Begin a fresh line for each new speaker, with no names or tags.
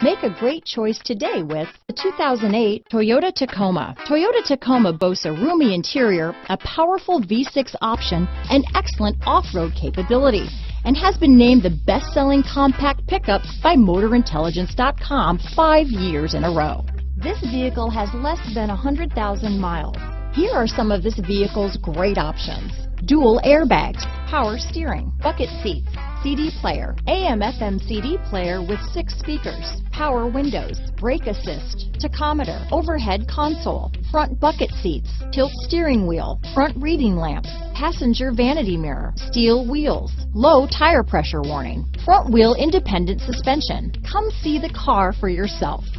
Make a great choice today with the 2008 Toyota Tacoma. Toyota Tacoma boasts a roomy interior, a powerful V6 option, and excellent off-road capability, and has been named the best-selling compact pickup by MotorIntelligence.com 5 years in a row. This vehicle has less than 100,000 miles. Here are some of this vehicle's great options: dual airbags, power steering, bucket seats, CD player, AM/FM CD player with 6 speakers, power windows, brake assist, tachometer, overhead console, front bucket seats, tilt steering wheel, front reading lamps, passenger vanity mirror, steel wheels, low tire pressure warning, front wheel independent suspension. Come see the car for yourself.